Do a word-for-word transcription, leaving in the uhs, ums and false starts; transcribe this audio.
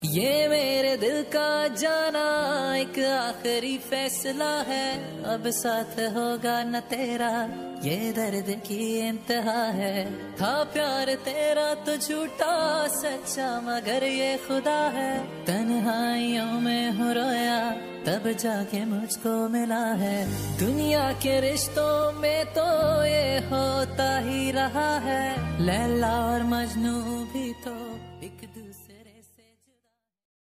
ये मेरे दिल का जाना एक आखिरी फैसला है, अब साथ होगा न तेरा ये दर्द की इंतहा है। था प्यार तेरा तो झूठा सच्चा मगर ये खुदा है, तन्हाइयों में हूँ रोया तब जाके मुझको मिला है। दुनिया के रिश्तों में तो ये होता ही रहा है, लैला और मजनू भी तो एक दूसरे